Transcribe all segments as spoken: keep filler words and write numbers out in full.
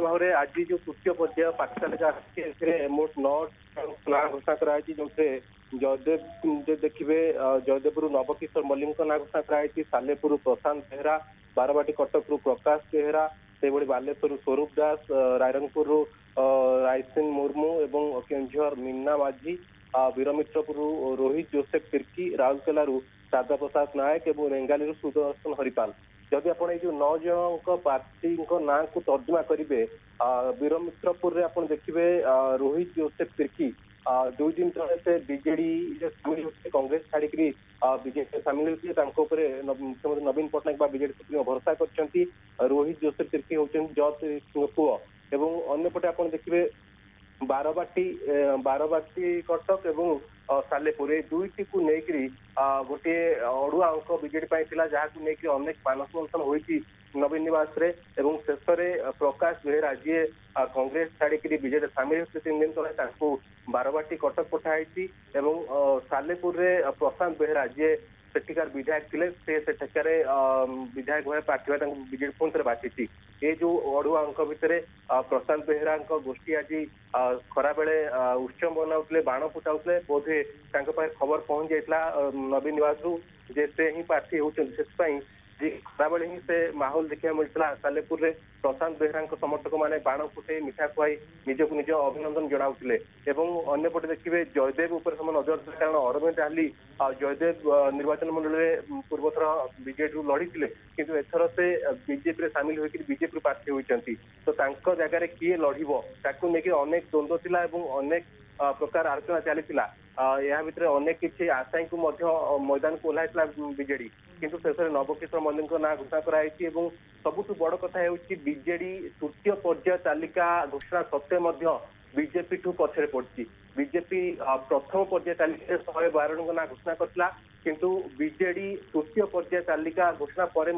भाव में आज जो तृतीय पर्याय पार्टी तालिका मोट नौ ना घोषणा कराई जो जयदेव देखिए जयदेव नवकिशोर मल्लिक ना घोषणा कराई सालेपुर प्रशांत बेहरा बारवाटी कटक प्रकाश बेहरा से बालेश्वर स्वरूप दास रायरंगपुर रायसिंह मुर्मू एवं केंझर मीना माझी वीरमित्रपुर रोहित जोसेफ तिर्की राउरकेला राधा प्रसाद नायक और रेंगाली सुदर्शन हरिपाल जदि आप नौ जन पार्टी ना को तर्जुमा करेंगे वीरमित्रपुर में आप देखिए रोहित जोसेफ तिर्की दुई दिन तले से बीजेडी कांग्रेस छाड़ी बीजेपी सामिल होते मुख्यमंत्री नवीन पट्टनायक बीजेडी सुप्रीमो भरोसा कर रोहित जोसेफ तिर्की होती जज पुओ एवं अन्यपटे आप देखिए बारवाटी बारवाटी कटक एवं सालेपुर ये दुईटी को लेकर गोटे अड़ुआ अंक बीजेडी जहाँ लेकिन अनेक मानस मंथन होती नवीन निवास रे एवं शेष में प्रकाश बेहरा जी कांग्रेस छाड़ी बीजेडी सामिल होते तीन दिन तले बारवाटी कटक पठाई एवं सालेपुर रे प्रशांत बेहरा जी सेठिकार विधायक थे से सेठिकार विधायक भाई प्रार्थी भाई बीजेडी पुणी थे बाची ये जो अड़ुआ अंक भितर प्रशांत बेहरा गोष्ठी आज खरा बेले उत्सव बनाऊे बाण फुटाऊे बोधे खबर पहुंच जाता नवीन निवास रु जे से ही प्रार्थी होती खरा बेले ही से माहौल देखा मिलता सालेपुर में प्रशांत बेहरा समर्थक मैंने बाण फुटे मिठा खुआई निजक निज अभिनंदन जनाऊे अंपटे देखिए जयदेव उपर समय नजर थे कारण अरविंद आली जयदेव निर्वाचन मंडल में पूर्वथर बीजेडी लड़ी किंतु एथर से बीजेपी सामिल होकर बीजेपी प्रार्थी होती तो जगह किए लड़ब अनेक द्वंद्व थिला अनेक प्रकार आलोचना चली या भितर अनेक किसी आशायी को मैदान को ओह्ला बीजेडी किंतु शेष में नवकिशोर मल्लिक ना घोषणा कराई सबुठ बड़ कथा बीजेडी तृतीय पर्याय तालिका घोषणा सत्वे बीजेपी ठू पछरे पड़ी बीजेपी प्रथम पर्याय तालिका शहे बार ना घोषणा करता किंतु बीजेडी तृतीय पर्याय तालिका घोषणा पर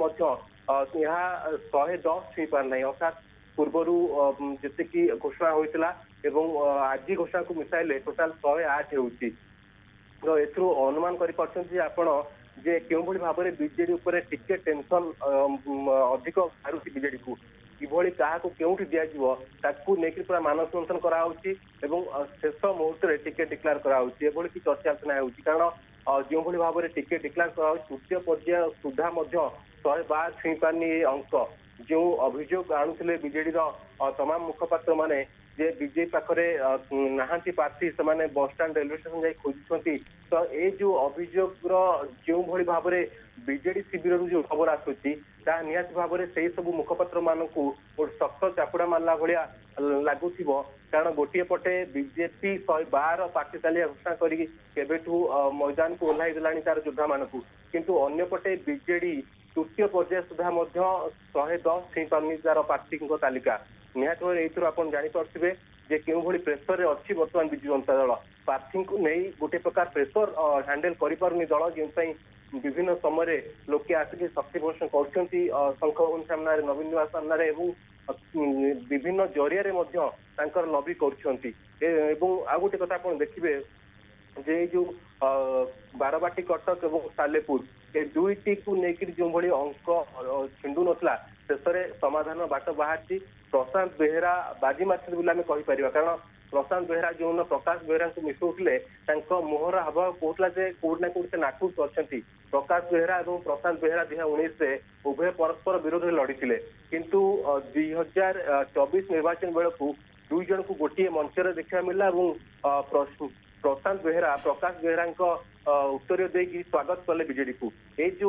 शहे दस छुई पार ना अर्थात पूर्वर जी घोषणा होता आज घोषणा को मिसाइले टोटाल शहे आठ होती तो ए अनुमान कर जे क्यों भाव में बीजेडी उपर टिके टेंशन अधिक बाहर बीजेडी को किभली क्या केउठी दिज्व ताकू लेकिन पूरा मानस मंथन कराऊँच शेष मुहूर्त में टिके डिक्लेयर कराऊँच एभली कि चर्चा आलोचना हो कारण जो भाव में टिके डिक्लेयर करा तृतीय पर्याय सुधा शहे बार छुई पारनी अंक जो अभियोग आणुले बीजेडी तमाम मुखपात्र माने जे बीजेपी पाखरे नहांती प्रार्थी से बसस्टाण्ड रेलवे स्टेशन जाई खोजुछंती तो ये जो अभियोग जो भली भाव में बीजेडी शिविर जो खबर आसुची ता निहाती भाव में से सब मुखपात्र मानक शक्त चापुड़ा मारला भाया लगुथ कारण गोटे पटे बीजेपी शहे बार प्रार्थी तालिका घोषणा करेठू मैदान को ओह्लाई देलानी तार योद्धा मानक किंतु अन्यपटे बीजेडी तृतीय पर्याय सुधा शहे दस छुई पारनी तार प्रार्थी तालिका निहत भाव में आप जापे जे क्यों भली प्रेसर रे अच्छी बर्तमान विजु जनता दल प्रार्थी को नहीं गोटे प्रकार प्रेसर हैंडल करें दल जो विभिन्न समय लोके आसिक शक्ति प्रदर्शन कर शंख भवन सामने नवीन निवास सामने विभिन्न जरिया लबी कर गोटे कथा आप देखिए जे जो बारवाटी कटक और सालेपुर ए दुईटी को लेकर जो भली अंक छिंडू नथिला शेष में समाधान बाट बाहर प्रशांत बेहरा बाजी मार्च बोली आम कहीपर कारण प्रशांत बेहरा जो प्रकाश बेहरा को मिसौले मुहर हाव कहला कौटना कौट नाखुश अच्छा प्रकाश बेहरा और प्रशांत बेहरा दुई हजार उन्नीस उभय परस्पर विरोध में लड़ी किंतु दुई हजार चौबीस निर्वाचन बेलू दुई जन को गोटे मंचर देखा मिला प्रशांत बेहरा प्रकाश बेहरा उत्तर देकी स्वागत कले बीजेडी को ये जो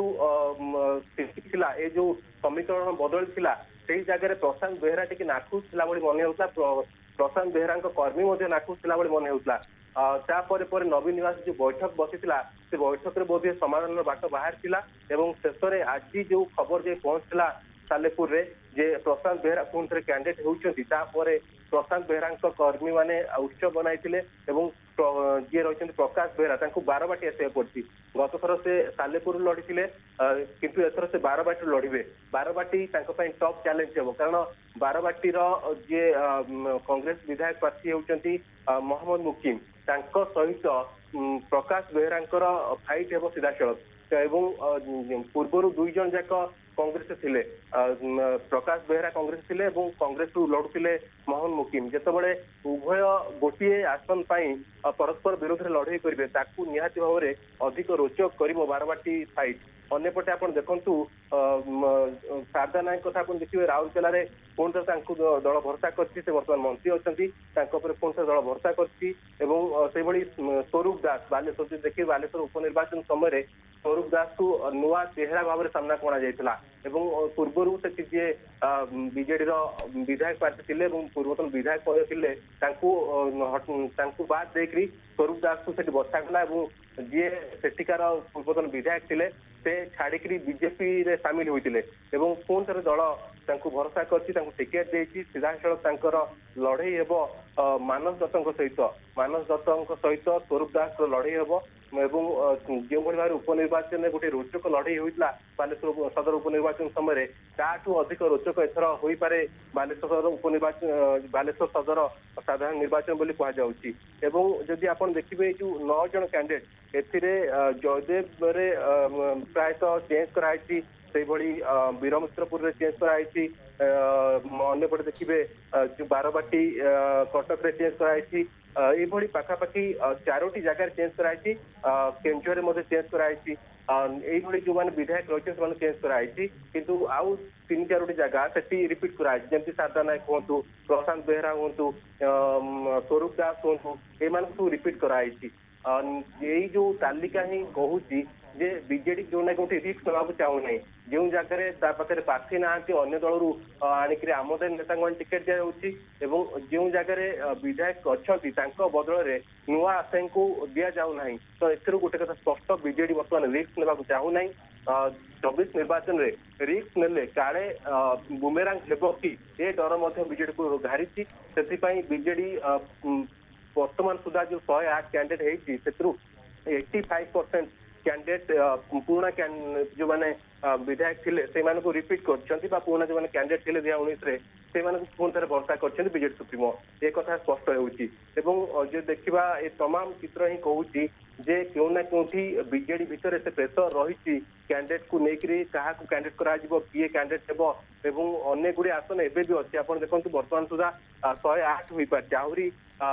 थिला ये जो समीकरण बदल थिला से जगह प्रशांत बेहरा टी नाखुश था मन होता प्रशांत बेहरा कर्मी नाखुश था मन होता तापर नवीन निवास जो बैठक बसी से बैठक में बोधे समाधान बाट बाहर शेष में आज जो खबर जे पहुंचला सालेपुर रे जे प्रशांत बेहरा पुणी थे कैंडिडेट होती प्रशांत बेहरा कर्मी मैंने उत्सव बनाई जी रही प्रकाश बेहरा बारवाटी आसवा पड़ी गत थर से सालेपुर लड़ी किंतु एथर से बारवाटी लड़े बारवाटी टफ चैलेंज हे कारण बारवाटीर जी कांग्रेस विधायक प्रार्थी होती मोहम्मद मुकीम सहित प्रकाश बेहरा फाइट हे सीधासल पूर्वर दुई जन जाक कांग्रेस थिले प्रकाश बेहरा कांग्रेस थिले एवं कांग्रेस रु लड़ुतिले मोहन मुकिम जेतेबेले उभय गोटे आसन पाई परस्पर विरोध में लड़ाई करेंगे ताकू निहाती भाव में अधिक रोचक कर बारवाटी फाइट अन्यपटे आप देखु शारदा नायक कथा देखिए राउरकेला पुणी थे दल भरसा कर बर्तमान मंत्री अच्छा पुणी थे दल भरसा कर स्वरूप दास बालेश्वर देखिए बालेश्वर उपनिर्वाचन समय स्वरूप दास को नुआ चेहरा भाव में सामना करा जाइथिला एवं पूर्वर से जी बीजेडी विधायक पार्टी थे पूर्वतन विधायक थे बाद देकर स्वरूप दास को सेठी बसागला जी सेठिकार पूर्वतन विधायक थे से छाड़िक बीजेपी रे सामिल होते पुणी थे दल भरसा कर टिकेट देती सीधा सड़क लड़ई हे मानस दत्तों सहित मानस दत्तों सहित स्वरूप दास लड़ई हे जो भाव उपनिर्वाचन में गोटे रोचक लड़ई होता बालेश्वर सदर उपनिर्वाचन समय ताठू अधिक रोचक एथर हो पारे बालेश्वर सदर उपनिर्वाचन बालेश्वर सदर साधारण निर्वाचन बोली कहुँ जदि आप देखिए जो नौ जन कैंडिडेट एथिरे जयदेव रे प्रायतः चेंज कराई वीरमित्रपुर चेंज कराई अंपटे देखिए जो बारवाटी कटक चेंज कराई ये पाखापाखि चारोटी जगार चेंज कराई केन्दुझर में चेंज कराई ये जो मैंने विधायक रही चेंज कराई किंतु आउ तीन चारोटी जगह से रिपीट कराई जमी शारदा नायक हूँ प्रशांत बेहरा हूँ स्वरूप दास हूँ ये रिपीट कराई यही जो तालिका ही कहूँ जे बीजेडी जो ना कौटी रिस्क ना चाहूना जो जगह पाखे प्रार्थी ना अन्य दल रू आणिक आमदानी नेता टिकेट दि जो जगह विधायक अच्छा बदल में नुआ आशायी को दि जाऊना तो ए गोटे कथा स्पष्ट बीजेडी बर्तमान रिस्क ना चाहूना चौबीस निर्वाचन में रिस्क नेले काले बुमेरांग हेब कि ये डर बीजेडी को घारी से बीजेडी वर्तमान सुधा जो शहे आठ कैंडिडेट होती एट्टी फाइव परसेंट कैंडिडेट पुराना जो मैंने विधायक थे से रिपीट कर पुराना जो कैंडिडेट थे दुई हजार उन्नीस से पुणी थे भरसा कर बीजेडी सुप्रीमो ये कथा स्पष्ट हो देखा ये तमाम चित्र ही कहूँ जे क्यों ना क्योंकि बीजेडी भितर से प्रेसर रही कैंडिडेट को लेकर क्या कैंडिडेट करा किए कैंडिडेट हेब अनेक गुड़े आसन एवं भी अच्छे आप देखो बर्तमान सुधा शहे आठ हो पारे आहरी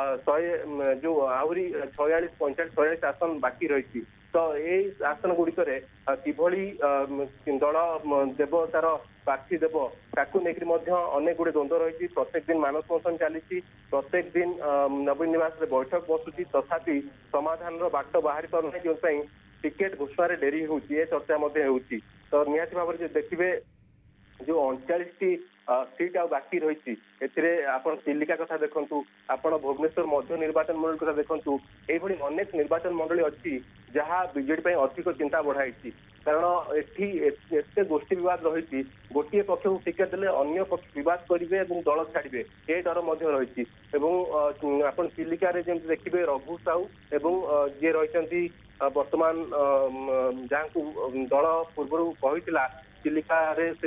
शहे जो आहरी छयालीस पैंतालीस छयालीस आसन बाकी रही तो यही आसन गुड़िक किभली दल देव तार प्रार्थी देव ताकू लेकर अनेक गुड़े द्वंद्व रही प्रत्येक दिन मानस मोहन चली प्रत्येक दिन नवीन निवास बैठक बसुची तथापि समाधान बाट बाहरी पार जो टिकेट घोषणार डेरी हो चर्चा तो निहाती भाव में देखिए जो अड़चाश टी सीट आ बाकी रही आप चिलिका कथा देखु आप भुवनेश्वर मध्य निर्वाचन मंडल कथा देखु ये अनेक निर्वाचन मंडली अच्छी जहाँ बीजेडी अधिक चिंता बढ़ाई कारण एटी गोष्ठी बद रही गोटे पक्ष को टिकेट देले अन्य पक्ष बद करेंगे दल छाड़े ये डर रही आप चिलिका देखिए रघु साहू एवं जी रही वर्तमान जहाँ को दल पूर्व कही चिलिका से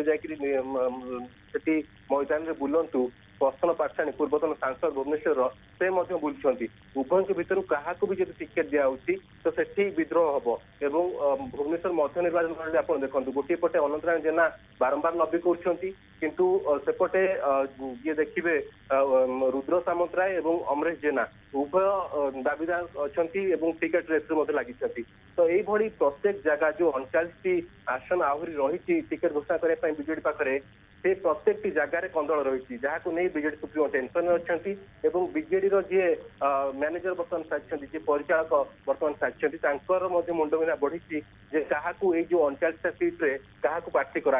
जाकि मैदान में बुलंतु प्रश्न पाठाणी पूर्वतन सांसद भुवनेश्वर से बुलूं उभय भितर क्या भी जब टिकेट दिखाई तो से विद्रोह हम एवं भुवनेश्वर मध्य निर्वाचन मंडल आप देखो गोटे पटे अनंत नारायण जेना बारंबार लबी करपटे ये देखिए रुद्र सामंतराय और अमरेश जेना उभय दाबीदार अच्छा टिकेट रेस लगी तो यही प्रत्येक जगह जो अड़चाश आसन आहरी रही टिकेट घोषणा करने बीजेडी पाखे से प्रत्येक जगार कंदल रही जहाँ को नहीं बीजेडी सुप्रीमो टेंशन अच्छा बीजेडी जी मैनेजर बर्तमान सारी जी परिचालक बर्तमान सारी मुंडबिना बढ़ी क्या जो अड़चाश सीट्रे क्या प्रार्थी करा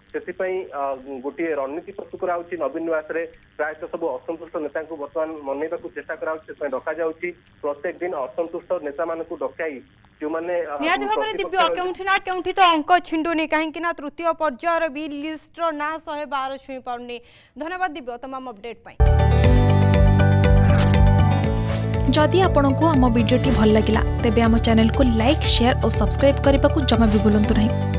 गोटे रणनीति प्रस्तुत करा नवीन निवास प्रायतः सब असंतुष्ट नेता बर्तमान मनइबा चेष्टा करा डका जाऊँगी प्रत्येक दिन असंतुष्ट नेता मान डकाई जो माने निहाती भाबरे दिव्य केउठी ना केउठी तो अंक छिंडुनी काहे कि ना तृतीय पर्यायर बी लिस्ट रो ना एक सौ बारह छुई पाउनी। धन्यवाद दिव्य तमाम अपडेट पाई। जदि आपंक आम भिडी भल लगा तेब आम चैनल को लाइक शेयर और सब्सक्राइब करने को जमा भी भूलु नहीं।